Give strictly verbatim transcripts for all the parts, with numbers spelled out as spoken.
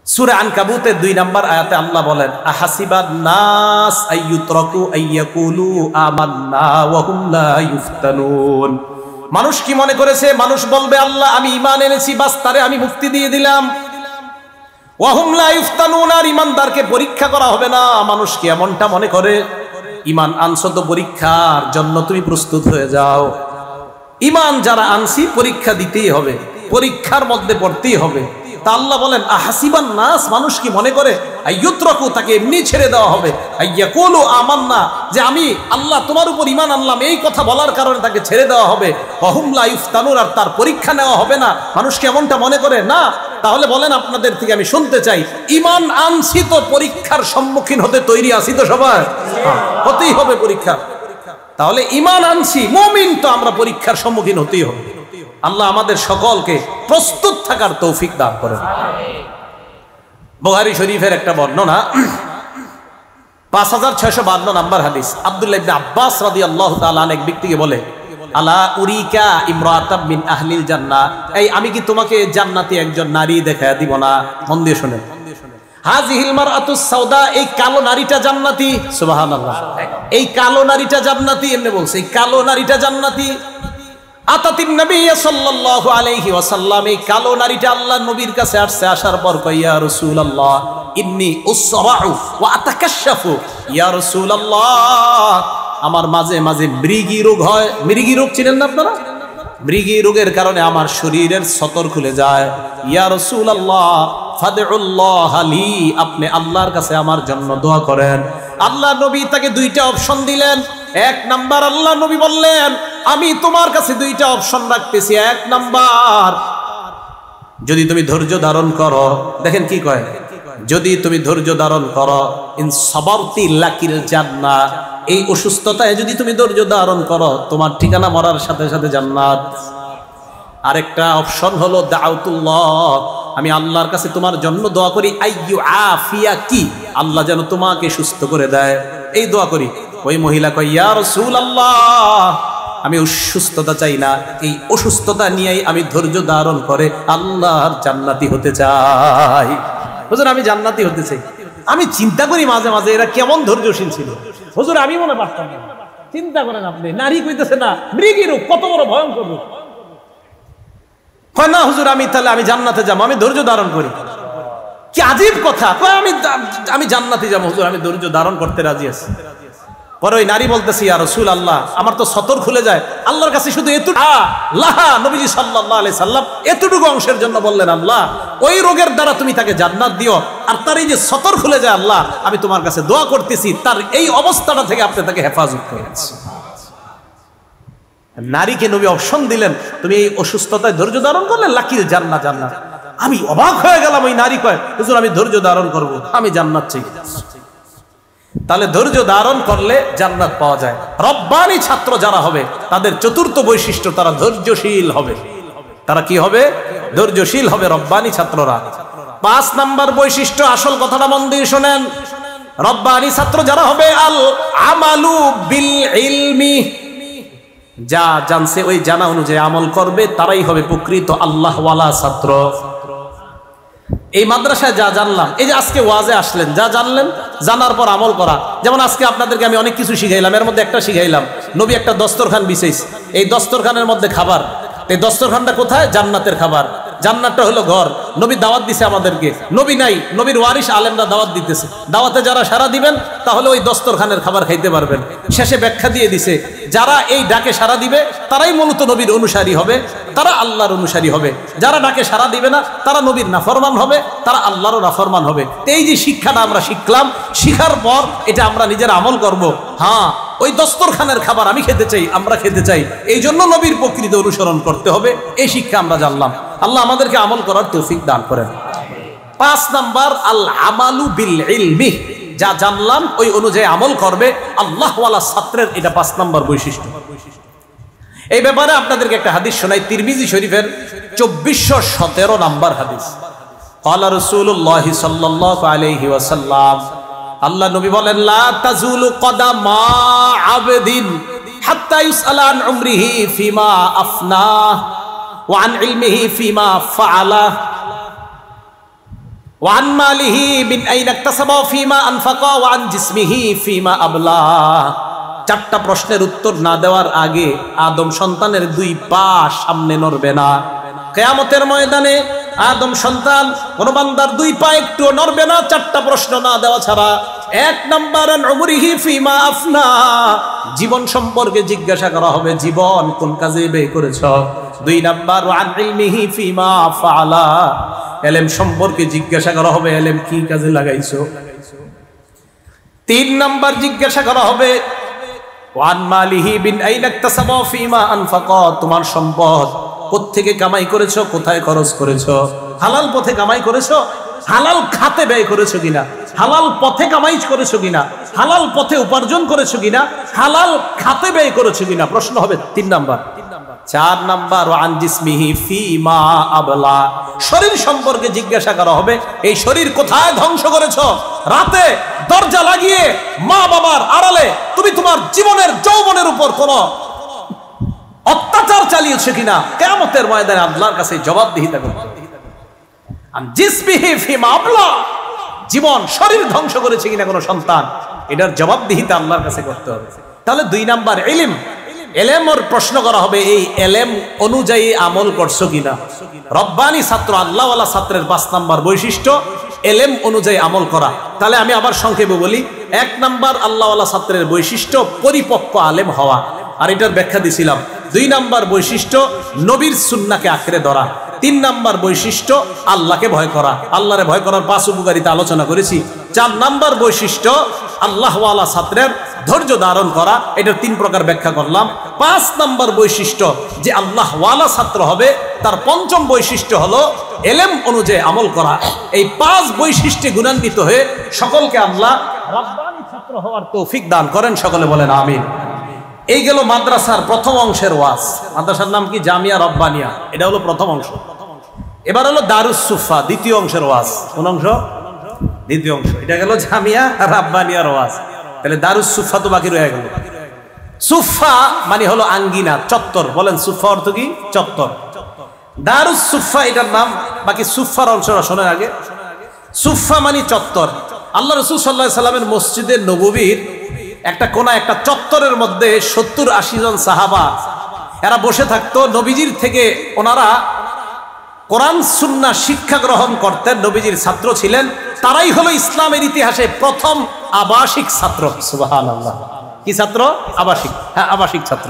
সূরা আনকাবুতের দুই নম্বর আয়াতে আল্লাহ বলেন, আহাসিবান নাস আইয়ুতরাকু আইয়াকুলু আমান্না ওয়া হুম লা ইফতানুন। মানুষ কি মনে করেছে মানুষ বলবে আল্লাহ আমি ঈমান এনেছি, বাস তারে আমি মুক্তি দিয়ে দিলাম। ওয়া হুম লা ইফতানুন, আর ঈমানদারকে পরীক্ষা করা হবে না। মানুষ কি এমনটা মনে করে? ঈমান আনছো তো পরীক্ষার জন্য তুমি প্রস্তুত হয়ে যাও। ঈমান যারা আনছি পরীক্ষা দিতেই হবে, পরীক্ষার মধ্যে পড়তেই হবে। তা আল্লাহ বলেন আহাসিবান নাস, মানুষ কি মনে করে আইয়ুতরাকু, তাকে এমনি ছেড়ে দেওয়া হবে, আইয়াকুলু আমান্না, যে আমি আল্লাহ তোমার উপর ঈমান আনলাম, এই কথা বলার কারণে তাকে ছেড়ে দেওয়া হবে। ওয়া হুম লা ইফতানুন, আর তার পরীক্ষা নেওয়া হবে না। মানুষ কি এমনটা মনে করে? না। তাহলে বলেন আপনাদের থেকে আমি শুনতে চাই, ঈমান আনছি তো পরীক্ষার সম্মুখীন হতে তৈরি আছি তো সবাই? হতেই হবে পরীক্ষা। তাহলে ঈমান আনছি, মুমিন তো আমরা পরীক্ষার সম্মুখীন হতেই হবে। আল্লাহ আমাদের সকলকে প্রস্তুত থাকার তৌফিক দান করেন। বুখারী শরীফের একটা বর্ণনা, পাঁচ হাজার ছয়শো বান্ন নম্বর হাদিস। আব্দুল্লাহ ইবনে আব্বাস রাদিয়াল্লাহু তাআলা আনহু এক ব্যক্তিকে বলে, আলা উরিকা ইমরাতাম মিন আহলিল জান্নাহ, এই আমি কি তোমাকে জান্নাতি একজন নারী দেখায়া দিব না? মন দিয়ে শুনেন। হাযিহিল মারআতুস সাউদা, এই কালো নারীটা জান্নাতি। সুবহানাল্লাহ, এই কালো নারীটা জান্নাতি। এমনি বলছে এই কালো নারীটা জান্নাতি। আতাতিন নবী সাল্লাল্লাহু আলাইহি ওয়াসাল্লাম, এই কালো নারীটা আল্লাহর নবীর কাছে আসছে। আসার পর কয়, ইয়া রাসূলুল্লাহ ইন্নী উসরাউ ওয়া আতাকাশশাফু। ইয়া রাসূলুল্লাহ, আমার মাঝে মাঝে মৃগী রোগ হয়। মৃগী রোগ চিনেন না আপনারা? মৃগী রোগের কারণে আমার শরীরের সতর খুলে যায়। ইয়া রাসূলুল্লাহ ফাদউল্লাহ লি, আপনি আল্লাহর কাছে আমার জন্য দোয়া করেন। আল্লাহ নবী তাকে দুইটা অপশন দিলেন। এক নাম্বার, আল্লাহ নবী বললেন আমি তোমার কাছে দুইটা অপশন রাখতেছি। এক নাম্বার, যদি তুমি ধৈর্য ধারণ করো, দেখেন কি কয়, যদি তুমি ধৈর্য ধারণ করো, ইন সাবারতি লাকিল জান্নাহ, এই অসুস্থতায় যদি তুমি ধৈর্য ধারণ করো, তোমার ঠিকানা মরার সাথে সাথে জান্নাত। আরেকটা অপশন হলো দাউতুল্লাহ, আমি আল্লাহর কাছে তোমার জন্য দোয়া করি, আইয়ু আফিয়া কি, আল্লাহ যেন তোমাকে সুস্থ করে দেয়, এই দোয়া করি। ওই মহিলা কয়, ইয়া রাসূলুল্লাহ, আমি অসুস্থতা চাই না, এই অসুস্থতা নিয়েই আমি ধৈর্য ধারণ করে আল্লাহর জান্নাতি হতে চাই। হুজুর আমি জান্নাতি হতে চাই। আমি চিন্তা করি মাঝে মাঝে এরা কেমন ধৈর্যশীল ছিল। হুজুর আমি মনে পারতাম না। চিন্তা করেন আপনি, নারী কইতেছে না মৃগী রোগ, কত বড় ভয়ঙ্কর রোগ। কয় না হুজুর আমি তাহলে আমি জান্নাতে যাবো, আমি ধৈর্য ধারণ করি। কি আজীব কথা। কয় আমি আমি জান্নাতে যাবো হুজুর, আমি ধৈর্য ধারণ করতে রাজি আছি। পরে ওই নারী বলতেছি, ইয়া রাসূলুল্লাহ, আমার তো সতর খুলে যায়। আল্লাহর কাছে শুধু এতটুকু লাহা, নবীজি সাল্লাল্লাহু আলাইহি সাল্লাম এতটুকু অংশের জন্য বললেন, আল্লাহ ওই রোগের দ্বারা তুমি তাকে জান্নাত দিও, আর তার এই যে সতর খুলে যায়, আল্লাহ আমি তোমার কাছে দোয়া করতেছি তার এই অবস্থাটা থেকে আপনি তাকে হেফাজত করেন। নারীকে নবী অপশন দিলেন, তুমি এই অসুস্থতায় ধৈর্য ধারণ করলে লাকিল জান্নাত, জান্নাত। আমি অবাক হয়ে গেলাম। ওই নারী কয়, হুজুর আমি ধৈর্য ধারণ করব, আমি জান্নাত চাই। তাহলে ধৈর্য ধারণ করলে জান্নাত পাওয়া যায়। রব্বানি ছাত্র যারা হবে তাদের চতুর্থ বৈশিষ্ট্য, তারা ধৈর্যশীল হবে। তারা কি হবে? ধৈর্যশীল হবে রব্বানি ছাত্ররা। পাঁচ নাম্বার বৈশিষ্ট্য, আসল কথাটা মন দিয়ে শোনেন। রব্বানি ছাত্র যারা হবে, আল আমালু বিল ইলমি, যা জানছে ওই জানা অনুযায়ী আমল করবে, তারাই হবে প্রকৃত আল্লাহওয়ালা ছাত্র। এই মাদ্রাসায় যা জানলাম, এই যে আজকে ওয়াজে আসলেন, যা জানলেন, জানার পর আমল করা। যেমন আজকে আপনাদেরকে আমি অনেক কিছু শিখাইলাম, এর মধ্যে একটা শিখাইলাম, নবী একটা দস্তরখান বিছাইছে, এই দস্তরখানের মধ্যে খাবার। এই দস্তরখানটা কোথায়? জান্নাতের খাবার। জান্নাতটা হলো ঘর। নবী দাওয়াত দিছে আমাদেরকে। নবী নাই, নবীর ওয়ারিস আলেমরা দাওয়াত দিতেছে। দাওয়াতে যারা সারা দিবেন তাহলে ওই দস্তরখানের খাবার খাইতে পারবেন। শেষে ব্যাখ্যা দিয়ে দিছে, যারা এই ডাকে সারা দিবে তারাই মূলত নবীর অনুসারী হবে, তারা আল্লাহর অনুসারী হবে। যারা ডাকে সারা দিবে না তারা নবীর নাফরমান হবে, তারা আল্লাহরও নাফরমান হবে। এই যে শিক্ষাটা আমরা শিখলাম, শিখার পর এটা আমরা নিজের আমল করব। হ্যাঁ, ওই দস্তরখানের খাবার আমি খেতে চাই, আমরা খেতে চাই, এই জন্য নবীর প্রকৃত অনুসরণ করতে হবে। এই শিক্ষা আমরা জানলাম। আল্লাহ আমাদেরকে আমল করার তৌফিক দান করেন। পাঁচ নাম্বার, আল আমালু বিল ইলমি, যা জানলাম ওই অনুযায়ী আমল করবে আল্লাহওয়ালা ছাত্রের, এটা পাঁচ নাম্বার বৈশিষ্ট্য। এই ব্যাপারে আপনাদেরকে একটা হাদিস শোনাই, তিরমিজি শরীফের চব্বিশশো সতেরো নাম্বার হাদিস। ক্বালা রাসূলুল্লাহি সাল্লাল্লাহু আলাইহি ওয়াসাল্লাম, আল্লাহ নবী বলেন, লা তাজুলু কদামা আবদিন হাত্তা ইউসআলা আন উমরিহি ফিমা আফনা ওয়া আন ইলমিহি ফিমা ফাআলা। ওয়ান মালিহি বিন আইনা ইকতাসাবা ফিমা আনফাকা ওয়া আন জিসমিহি ফিমা আবলা। চারটা প্রশ্নের উত্তর না দেওয়ার আগে আদম সন্তানের দুই পা সামনে নড়বে না। কিয়ামতের ময়দানে আদম সন্তান কোন বান্দার দুই পা একটু নড়বে না চারটা প্রশ্ন না দেওয়া ছাড়া। এক নাম্বার আন উমরিহি ফিমা আফনা, জীবন সম্পর্কে জিজ্ঞাসা করা হবে, জীবন কোন কাজে ব্যয় করেছ। দুই নাম্বার আন ইলমিহি ফিমা ফাআলা, ইলম সম্পর্কে জিজ্ঞাসা করা হবে, ইলম কি কাজে লাগাইছো। তিন নাম্বার জিজ্ঞাসা করা হবে ওয়ান মালিহি বিন আইনা ইকতাসাবা ফিমা আনফাকা, তোমার সম্পদ কোত্থেকে কামাই করেছো, কোথায় খরচ করেছো। হালাল পথে কামাই করেছো, হালাল খাতে ব্যয় করেছো কিনা, হালাল পথে কামাই করেছো কিনা, হালাল পথে উপার্জন করেছো কিনা, হালাল খাতে ব্যয় করেছো কিনা, প্রশ্ন হবে তিন নাম্বার। চার নাম্বার ওয়ান জিসমিহি ফিমা আবলা, শরীর সম্পর্কে জিজ্ঞাসা করা হবে, এই শরীর কোথায় ধ্বংস করেছো। রাতে দরজা লাগিয়ে মা বাবার আড়ালে তুমি তোমার জীবনের যৌবনের উপর কোন অত্যাচার চালিয়েছে কিনা, কিয়ামতের ময়দানে আল্লাহর কাছে জবাবদিহিতা করতে হবে। আন জিসমিহি ফিমা আবলা, জীবন শরীর ধ্বংস করেছে কিনা কোন সন্তান, এটার জবাবদিহিতা আল্লাহর কাছে করতে হবে। তাহলে দুই নাম্বার ইলম, এলেমর প্রশ্ন করা হবে, এই এলেম অনুযায়ী আমল করছো কিনা। রব্বানি ছাত্র আল্লাহওয়ালা ছাত্রের পাঁচ নাম্বার বৈশিষ্ট্য এলেম অনুযায়ী আমল করা। তাহলে আমি আবার সংক্ষেপে বলি, এক নাম্বার আল্লাহওয়ালা ছাত্রের বৈশিষ্ট্য পরিপক্ক আলেম হওয়া, আর এটার ব্যাখ্যা দিছিলাম। দুই নাম্বার বৈশিষ্ট্য নবীর সুন্নাহকে আঁকড়ে ধরা। তিন নাম্বার বৈশিষ্ট্য আল্লাহকে ভয় করা, আল্লাহরে ভয় করার পাঁচ উপকারিতা আলোচনা করেছি। চার নাম্বার বৈশিষ্ট্য আল্লাহওয়ালা ছাত্রের ধৈর্য ধারণ করা, এটার তিন প্রকার ব্যাখ্যা করলাম। পাঁচ নাম্বার বৈশিষ্ট্য যে আল্লাহওয়ালা ছাত্র হবে, তার পঞ্চম বৈশিষ্ট্য হলো এলেম অনুযায়ী আমল করা। এই পাঁচ বৈশিষ্ট্যে গুণান্বিত হয়ে সকলকে আল্লাহ রাব্বানী ছাত্র হওয়ার তৌফিক দান করেন, সকলে বলেন আমিন। এই গেল মাদ্রাসার প্রথম অংশের ওয়াজ। মাদ্রাসার নাম কি? জামিয়া রব্বানিয়া, এটা হলো প্রথম অংশ। এবার হলো দারুস সুফা, দ্বিতীয় অংশের ওয়াজ। কোন অংশ? দ্বিতীয় অংশ। এটা গেল জামিয়া রব্বানিয়ার ওয়াজ। তাহলে দারুস সুফা তো বাকি রয়ে গেল। সুফা মানে হলো আঙ্গিনা, চত্বর। বলেন সুফা অর্থ কি? চত্বর। দারুস সুফা এটার নাম। বাকি সুফার অংশটা শোনেন আগে। সুফা মানে চত্বর। আল্লাহ রাসূল সাল্লাল্লাহু আলাইহি সাল্লামের মসজিদে নববীর একটা কোনা, একটা চত্বরের মধ্যে সত্তর আশি জন সাহাবা এরা বসে থাকতো। নবীজির থেকে ওনারা কোরআন সুন্নাহ শিক্ষা গ্রহণ করতেন, নবীজির ছাত্র ছিলেন। তারাই হলো ইসলামের ইতিহাসে প্রথম আবাসিক ছাত্র। সুবহানাল্লাহ। কি ছাত্র? আবাসিক। হ্যাঁ, আবাসিক ছাত্র।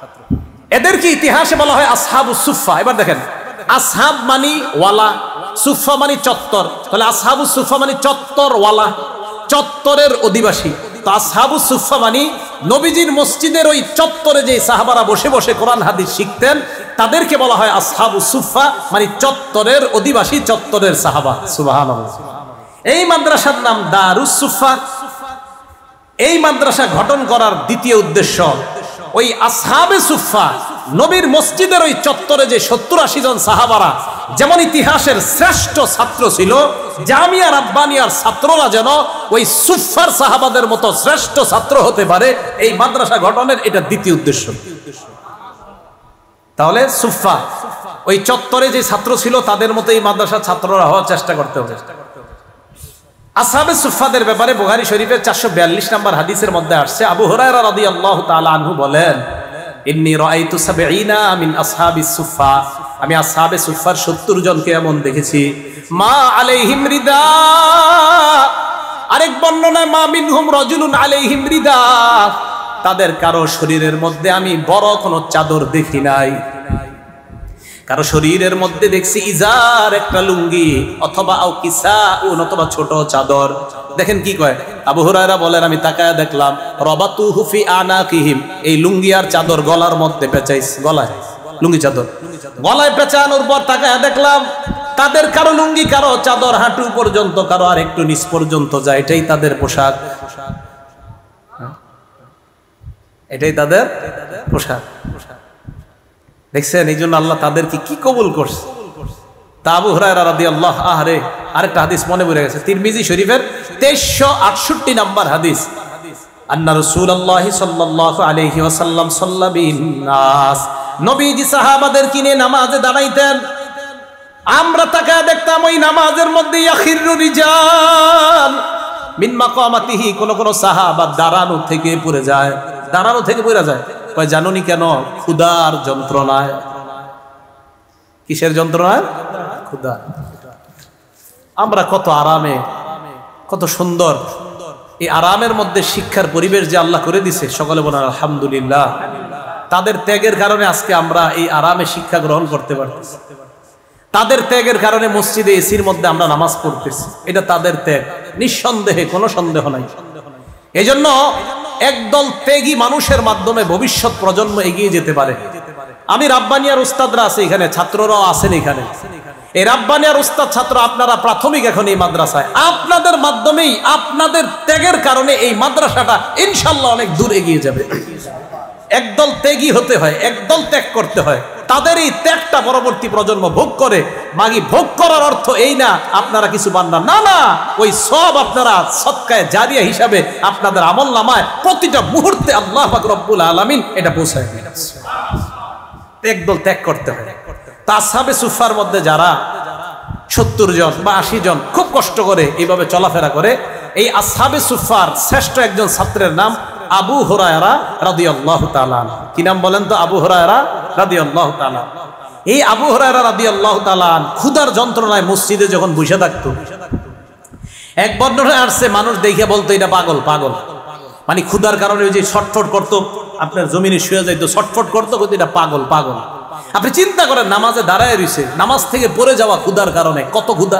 এদেরকে ইতিহাসে বলা হয় আসহাবুস সুফা। এবার দেখেন, আসহাব মানি ওয়ালা, সুফা মানি চত্বর। তাহলে আসহাবুস সুফা মানি চত্বর ওয়ালা, চত্বরের অধিবাসী। তো আসহাবুস সুফা মানি নবীজির মসজিদের ওই চত্বরে যে সাহাবারা বসে বসে কোরআন হাদিস শিখতেন, তাদেরকে বলা হয় আসহাবুস সুফা, মানে চত্বরের অধিবাসী, চত্বরের সাহাবা। সুবহানাল্লাহ। এই মাদ্রাসার নাম দারুস সুফা। এই মাদ্রাসা গঠন করার দ্বিতীয় উদ্দেশ্য, ওই আসহাবে সুফা নবীর মসজিদের ওই চত্বরে যে সত্তর আশি জন সাহাবারা যেমন ইতিহাসের শ্রেষ্ঠ ছাত্র ছিল, জামিয়া রাব্বানিয়ার ছাত্ররা যেন ওই সুফার সাহাবাদের মতো শ্রেষ্ঠ ছাত্র হতে পারে, এই মাদ্রাসা গঠনের এটা দ্বিতীয় উদ্দেশ্য। তাহলে সুফা ওই চত্বরে যে ছাত্র ছিল তাদের মতো এই মাদ্রাসার ছাত্ররা হওয়ার চেষ্টা করতে হবে। আসহাবে সুফাদের ব্যাপারে বুখারী শরীফের চারশো বিয়াল্লিশ নম্বর হাদিসের মধ্যে আসছে, আবু হুরায়রা রাদিয়াল্লাহু তাআলা আনহু বলেন, ইন্নী রাআইতু সাবঈনা মিন আসহাবিস সুফা, আমি আসহাবে সুফার সত্তর জনকে এমন দেখেছি, মা আলাইহিম রিদা, আরেক বর্ণনায় মা মিনহুম রাজুলুন আলাইহিম রিদা, তাদের কারো শরীরের মধ্যে আমি বড় কোনো চাদর দেখি নাই, কারো শরীরের মধ্যে দেখছি ইজার, একটা লুঙ্গি, অথবা আও কিসাউন, অথবা ছোট চাদর। দেখেন কি কয়, আবু হুরায়রা বলেন, আমি তাকায়া দেখলাম, রাবাতুহু ফি আনাকিহিম, এই লুঙ্গি আর চাদর গলার মধ্যে পেঁচাইস, গলায় লুঙ্গি চাদর গলায় পেঁচানোর পর তাকায়া দেখলাম তাদের কারো লুঙ্গি, কারো চাদর হাঁটু পর্যন্ত, কারো আর একটু নিচ পর্যন্ত যায়, এটাই তাদের পোশাক, এটাই তাদের পোশাক। দেখছেন, এই জন্য আল্লাহ তাদেরকে কি কবুল করছে। তা আবু হুরায়রা রাদিয়াল্লাহু আহরে আরেকটা হাদিস মনে পড়ে গেছে, তিরমিজি শরীফের তেইশশো আটষট্টি নম্বর হাদিস, আন্না রাসূলুল্লাহ সাল্লাল্লাহু আলাইহি ওয়াসাল্লাম সাল্লা বিন নাস, নবীজি সাহাবাদের কিনে নামাজে দাঁড়াইতেন। আমরা তাকায় দেখতাম ওই নামাজের মধ্যে ইয়াখিরু রিজাল মিন মাকামাতিহি, কোন কোন সাহাবা দাঁড়ানো থেকে পড়ে যায়, দাঁড়ানো থেকে পড়ে যায়। কয় জানুনি কেন? ক্ষুধার যন্ত্রণায়। কিসের যন্ত্রণায়? ক্ষুধা। আমরা কত আরামে, কত সুন্দর এই আরামের মধ্যে শিক্ষার পরিবেশ যে আল্লাহ করে দিছে, সকলে বলেন আলহামদুলিল্লাহ। তাদের ত্যাগের কারণে আজকে আমরা এই আরামে শিক্ষা গ্রহণ করতে পারতেছি। তাদের ত্যাগের কারণে মসজিদে এসির মধ্যে আমরা নামাজ পড়তেছি, এটা তাদের ত্যাগ, নিঃসন্দেহে, কোনো সন্দেহ নাই। এজন্য একদল ত্যাগী মানুষের মাধ্যমে ভবিষ্যৎ প্রজন্ম এগিয়ে যেতে পারে। আমি রাব্বানিয়ার উস্তাদরা আছে এখানে, ছাত্ররাও আছেন এখানে। এই রাব্বানিয়ার উস্তাদ ছাত্র আপনারা প্রাথমিক এখন এই মাদ্রাসায়, আপনাদের মাধ্যমেই, আপনাদের ত্যাগের কারণে এই মাদ্রাসাটা ইনশাল্লাহ অনেক দূর এগিয়ে যাবে। একদল ত্যাগী হতে হয়, একদল ত্যাগ করতে হয়। তাদের এই ত্যাগটা পরবর্তী প্রজন্ম ভোগ করে। মাগি ভোগ করার অর্থ এই না আপনারা কিছু পান না, না না, ওই সব আপনারা সদকায়ে জারিয়া হিসাবে আপনাদের আমল নামায় প্রতিটা মুহূর্তে আল্লাহ পাক রব্বুল আলামিন এটা পৌঁছায় দিন। একদল ত্যাগ করতে হয়। তা আসহাবে সুফার মধ্যে যারা সত্তর জন বা আশি জন খুব কষ্ট করে এইভাবে চলাফেরা করে, এই আসহাবে সুফার শ্রেষ্ঠ একজন ছাত্রের নাম আবু হুরায়রা রাদিয়াল্লাহু তাআলা। কি নাম বলেন তো? আবু হুরায়রা রাদিয়াল্লাহু তাআলা। এই আবু হুরায়রা রাদিয়াল্লাহু তাআলা ক্ষুধার যন্ত্রণায় মসজিদে যখন বসে থাকতো, এক বর্ণনায় আসছে মানুষ দেখে বলতো এটা পাগল, পাগল। মানে ক্ষুধার কারণে ওই যে ছটফট করতো, আপনার জমিনে শুয়ে যাইতো, ছটফট করতো, কিন্তু এটা পাগল, পাগল। আপনি চিন্তা করেন, নামাজে দাঁড়ায় রইছে, নামাজ থেকে পড়ে যাওয়া ক্ষুধার কারণে, কত ক্ষুধা।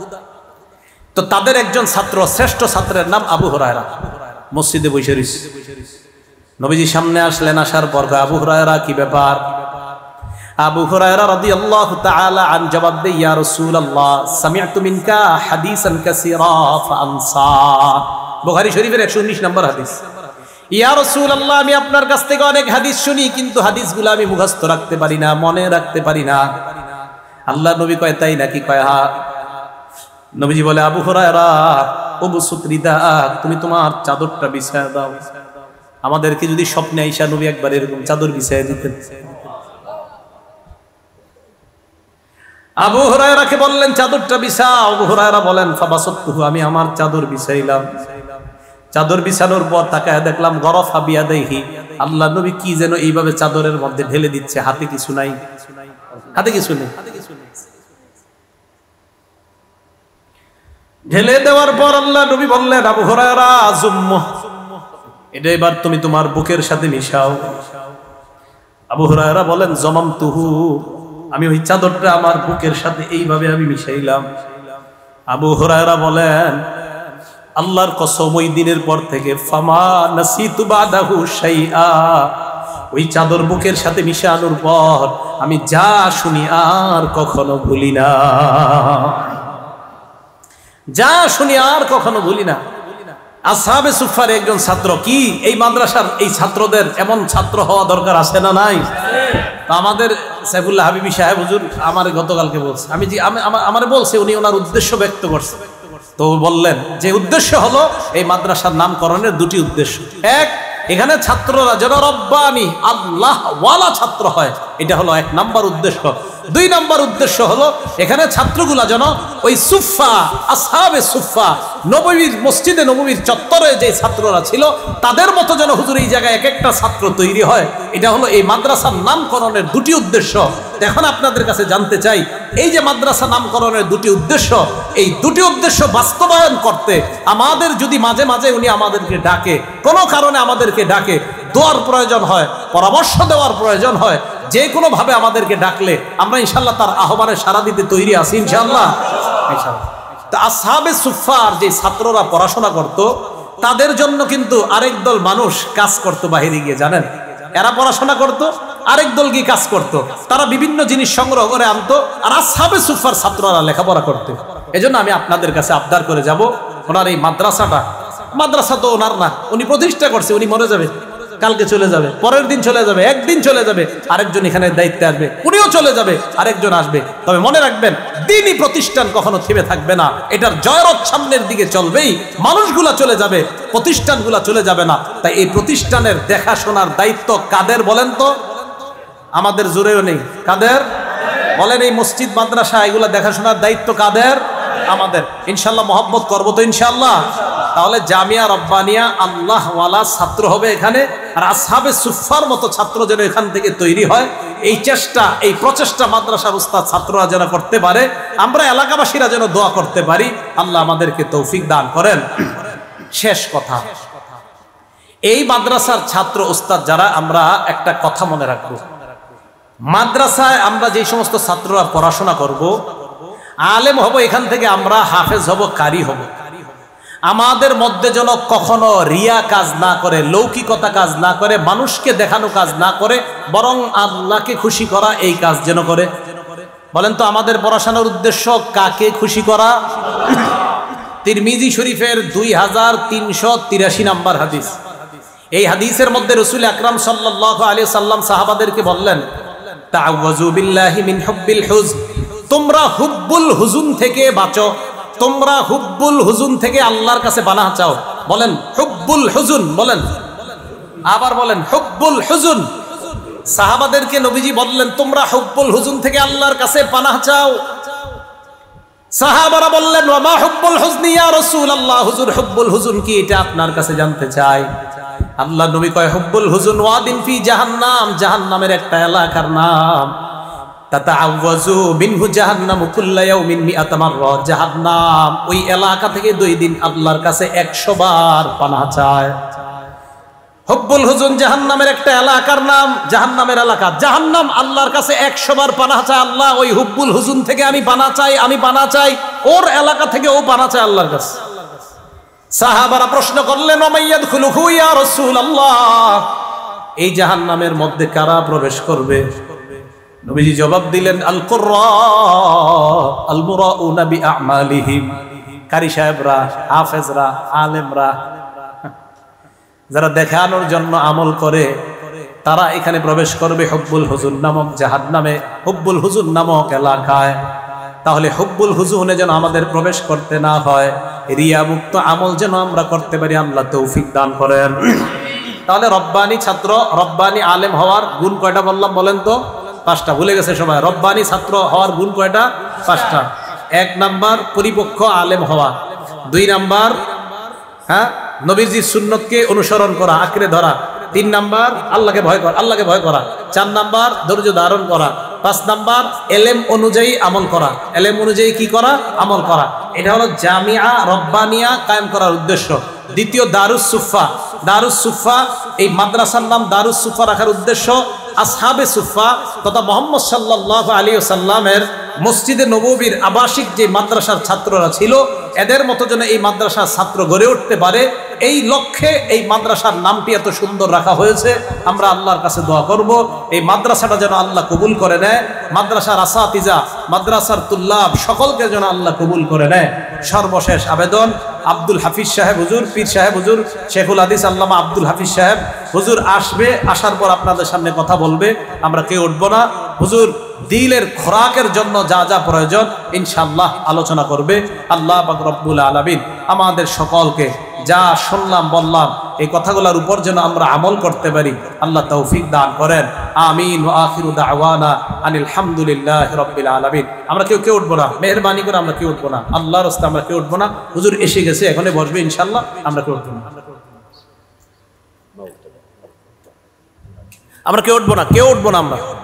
তো তাদের একজন ছাত্র, শ্রেষ্ঠ ছাত্রের নাম আবু হুরায়রা, মসজিদে বসে রইছে। নবীজি সামনে আসলেন, আসার পর আবু হুরায়রা কি ব্যাপার? আবু হুরায়রা রাদিয়াল্লাহু তাআলা আন জবাব দেয়, ইয়া রাসূলুল্লাহ সামি'তু মিনকা হাদিসান কাসীরা ফাআনসা। বুখারী শরীফের একশো উনিশ নম্বর হাদিস। ইয়া রাসূলুল্লাহ, আমি আপনার কাছ থেকে অনেক হাদিস শুনি, কিন্তু হাদিসগুলো আমি মুখস্থ রাখতে পারি না, মনে রাখতে পারি না। আল্লাহ নবী কয় তাই নাকি? কয় হ্যাঁ। নবীজি বলে, আবু হুরায়রা উবসুত রিদাক, তুমি তোমার চাদরটা বিছায় দাও। আমাদেরকে যদি স্বপ্নে আইসা নবী একবার এরকম চাদর বিছায় দিতেন। আবু হুরায়রাকে বললেন চাদরটা বিছাও। আবু হুরায়রা বলেন ফাবাসাতুহু, আমি আমার চাদর বিছাইলাম। চাদর বিছানোর পর তাকায় দেখলাম গরফা বিয়াদাইহি, আল্লাহ নবী কি যেন এইভাবে চাদরের মধ্যে ঢেলে দিচ্ছে, হাতে কিছু নাই, হাতে কিছু নেই। ঢেলে দেওয়ার পর আল্লাহ নবী বললেন, আবু হুরায়রা যুম্মু, এটা এবার তুমি তোমার বুকের সাথে মিশাও। আবু হুরায়রা বলেন জমামতুহু, আমি ওই চাদরটা আমার বুকের সাথে এইভাবে আমি মিশাইলাম। আবু হুরায়রা বলেন, আল্লাহর কসম, ওই দিনের পর থেকে ফামা নাসিতু বাদাহু শাইআ, ওই চাদর বুকের সাথে মিশানোর পর আমি যা শুনি আর কখনো ভুলি না, যা শুনি আর কখনো ভুলি না। আসহাবে সুফার একজন ছাত্র। কি এই মাদ্রাসার এই ছাত্রদের এমন ছাত্র হওয়া দরকার আছে না নাই? আমাদের সাইফুল্লাহ হাবিবি সাহেব হুজুর আমার গতকালকে বলছে, আমি যে আমার বলছে, উনি ওনার উদ্দেশ্য ব্যক্ত করছে। তো বললেন যে উদ্দেশ্য হলো এই মাদ্রাসার নামকরণের দুটি উদ্দেশ্য। এক, এখানে ছাত্ররা যেন রব্বানি আল্লাহ ওয়ালা ছাত্র হয়, এটা হলো এক নাম্বার উদ্দেশ্য। দুই নাম্বার উদ্দেশ্য হলো এখানে ছাত্রগুলা যেন ওই সুফা, আসহাবে সুফা, নববীর মসজিদে নববীর চত্বরে যে ছাত্ররা ছিল তাদের মতো যেন হুজুর এই জায়গায় এক একটা ছাত্র তৈরি হয়। এটা হলো এই মাদ্রাসার নামকরণের দুটি উদ্দেশ্য। এখন আপনাদের কাছে জানতে চাই, এই যে মাদ্রাসা নামকরণের দুটি উদ্দেশ্য, এই দুটি উদ্দেশ্য বাস্তবায়ন করতে আমাদের যদি মাঝে মাঝে উনি আমাদেরকে ডাকে, কোনো কারণে আমাদেরকে ডাকে, দোয়ার প্রয়োজন হয়, পরামর্শ দেওয়ার প্রয়োজন হয়, যে কোনো ভাবে আমাদেরকে ডাকলে আমরা ইনশাল্লাহ তার আহ্বানে সাড়া দিতে তৈরি আছি ইনশাল্লাহ। তা আসহাবে সুফার যে ছাত্ররা পড়াশোনা করত, তাদের জন্য কিন্তু আরেক দল মানুষ কাজ করতো বাহিরে গিয়ে, জানেন? এরা পড়াশোনা করত, আরেক দল গিয়ে কাজ করত। তারা বিভিন্ন জিনিস সংগ্রহ করে আনতো, আর আসহাবে সুফার ছাত্ররা লেখাপড়া করতো। এজন্য আমি আপনাদের কাছে আবদার করে যাব, ওনার এই মাদ্রাসাটা, মাদ্রাসা তো ওনার না, উনি প্রতিষ্ঠা করছে, উনি মরে যাবে, কালকে চলে যাবে, পরের দিন চলে যাবে, একদিন চলে যাবে, আরেকজন এখানে দায়িত্বে আসবে, উনিও চলে যাবে, আরেকজন আসবে। তবে মনে রাখবেন, দ্বীনি প্রতিষ্ঠান কখনো থেমে থাকবে না, এটার জয়রথ সামনের দিকে চলবেই। মানুষগুলা চলে যাবে, প্রতিষ্ঠানগুলা চলে যাবে না। তাই এই প্রতিষ্ঠানের দেখাশোনার দায়িত্ব কাদের বলেন তো? আমাদের জোরেও নেই, কাদের বলেন এই মসজিদ মাদ্রাসা এগুলা দেখাশোনার দায়িত্ব কাদের? আমাদের। ইনশাল্লাহ মহব্বত করবো তো ইনশাল্লাহ। তাহলে জামিয়া রব্বানিয়া আল্লাহ ওয়ালা ছাত্র হবে এখানে, আর আসহাবে সুফার মতো ছাত্র যেন এখান থেকে তৈরি হয়, এই চেষ্টা এই প্রচেষ্টা মাদ্রাসার উস্তাদ ছাত্ররা যেন করতে পারে, আমরা এলাকাবাসীরা যেন দোয়া করতে পারি, আল্লাহ আমাদেরকে তৌফিক দান করেন। শেষ কথা, এই মাদ্রাসার ছাত্র উস্তাদ যারা, আমরা একটা কথা মনে রাখবো, মাদ্রাসায় আমরা যে সমস্ত ছাত্ররা পড়াশোনা করব, আলেম হব, এখান থেকে আমরা হাফেজ হব, কারি হব, আমাদের মধ্যে যেন কখনো রিয়া কাজ না করে, লৌকিকতা কাজ না করে, মানুষকে দেখানো কাজ না করে, বরং আল্লাহকে খুশি করা এই কাজ যেন করে। বলেন তো আমাদের পড়াশোনার উদ্দেশ্য কাকে খুশি করা? তিরমিজি শরীফের দুই হাজার তিনশো তিরাশি নাম্বার হাদিস। এই হাদিসের মধ্যে রাসূল আকরাম সাল্লাল্লাহু আলাইহি সাল্লাম সাহাবাদেরকে বললেন, তাআওয়াযু বিল্লাহি মিন হুব্বিল হুজন, তোমরা হুব্বুল হুজুন থেকে বাঁচো, তোমরা হুব্বুল হুজুন থেকে আল্লাহর কাছে পানাহ চাও। বলেন হুব্বুল হুজুন, বলেন আবার বলেন হুব্বুল হুজুন। সাহাবাদেরকে নবীজি বললেন তোমরা হুব্বুল হুজুন থেকে আল্লাহর কাছে পানাহ চাও। সাহাবারা বললেন ওয়া মা হুব্বুল হুজনি ইয়া রাসূলুল্লাহ, হুজুর হুব্বুল হুজুন কি এটা আপনার কাছে জানতে চাই। আল্লাহ নবী কয় হুব্বুল হুজুন ওয়াদিন ফি জাহান্নাম, জাহান্নামের একটা এলাকার নাম। তাতাআওয়াযু মিনহু জাহান্নামু কুল্লা ইয়াউমিন মিআতা মাররা, জাহান্নাম ওই এলাকা থেকে দুই দিন আল্লাহর কাছে একশো বার পানাহ চায়। হুব্বুল হুজুন জাহান্নামের একটা এলাকার নাম, জাহান্নামের এলাকা, জাহান্নাম আল্লাহর কাছে একশো বার পানাহ চায়। আল্লাহ ওই হুব্বুল হুজুন থেকে আমি পানাহ চাই, আমি পানাহ চাই, ওর এলাকা থেকে ও পানাহ চায় আল্লাহর কাছে। সাহাবারা প্রশ্ন করলেন ওমাইয়াদখুলুহু ইয়া রাসূলুল্লাহ, এই জাহান্নামের মধ্যে কারা প্রবেশ করবে? নবীজি জবাব দিলেন আল কুররা আল মুরাউনা বিআমালিহিম, কারি সাহেবরা, হাফেজরা, আলেমরা, যারা দেখানোর জন্য আমল করে, তারা এখানে প্রবেশ করবে হুব্বুল হুজুন নামক জাহান্নামে, হুব্বুল হুজুন নামক এলাকায়। তাহলে হুব্বুল হুজুনে যেন আমাদের প্রবেশ করতে না হয়, রিয়া মুক্ত আমল যেন আমরা করতে পারি, আল্লাহ তৌফিক দান করেন। তাহলে রব্বানি ছাত্র, রব্বানি আলেম হওয়ার গুণ কয়টা বললাম বলেন তো? পাঁচটা। ভুলে গেছে সবাই? রব্বানি ছাত্র হওয়ার গুণ কয়টা? পাঁচটা। এক নাম্বার পরিপক্ষ আলেম হওয়া, দুই নাম্বার হ্যাঁ নবীজির সুন্নতকে অনুসরণ করা, আঁকড়ে ধরা, তিন নাম্বার আল্লাহকে ভয় করা, আল্লাহকে ভয় করা, চার নাম্বার ধৈর্য ধারণ করা, পাঁচ নাম্বার এলেম অনুযায়ী আমল করা, এলেম অনুযায়ী কি করা? আমল করা। এটা হলো জামিয়া রব্বানিয়া কায়েম করার উদ্দেশ্য। দ্বিতীয় দারুস সুফা, দারুস সুফা এই মাদ্রাসার নাম দারুস সুফা রাখার উদ্দেশ্য আসহাবে সুফা তথা মুহাম্মদ সাল্লাল্লাহু আলাইহি ওয়াসাল্লামের মসজিদে নববীর আবাসিক যে মাদ্রাসার ছাত্ররা ছিল, এদের মতো যেন এই মাদ্রাসার ছাত্র গড়ে উঠতে পারে, এই লক্ষ্যে এই মাদ্রাসার নামটি এত সুন্দর রাখা হয়েছে। আমরা আল্লাহর কাছে দোয়া করব এই মাদ্রাসাটা যেন আল্লাহ কবুল করে নেয়, মাদ্রাসার আসাতিজা, মাদ্রাসার তুল্লাব সকলকে যেন আল্লাহ কবুল করে নেয়। সর্বশেষ আবেদন, আব্দুল হাফিজ সাহেব হুজুর, পীর সাহেব হুজুর, শেখুল হাদিস আল্লামা আব্দুল হাফিজ সাহেব হুজুর আসবে, আসার পর আপনাদের সামনে কথা বলবে, আমরা কেউ উঠবো না। হুজুর দিলের খোরাকের জন্য যা যা প্রয়োজন ইনশাআল্লাহ আলোচনা করবে। আল্লাহ পাক রব্বুল আলামিন আমাদের সকলকে যা শুনলাম বললাম এই কথাগুলোর উপর যেন আমরা আমল করতে পারি, আল্লাহ তৌফিক দান করেন। আমিন ওয়া আখিরু দাওয়ানা আনিল হামদুলিল্লাহি রাব্বিল আলামিন। আমরা কেউ কেউ উঠবো না, মেহেরবানি করে আমরা কেউ উঠবো না, আল্লাহর রাস্তায় আমরা কেউ উঠবো না। হুজুর এসে গেছে, এখনই বসবে ইনশাআল্লাহ, আমরা কেউ উঠবো না, আমরা কেউ উঠবো না, কেউ উঠবো না আমরা।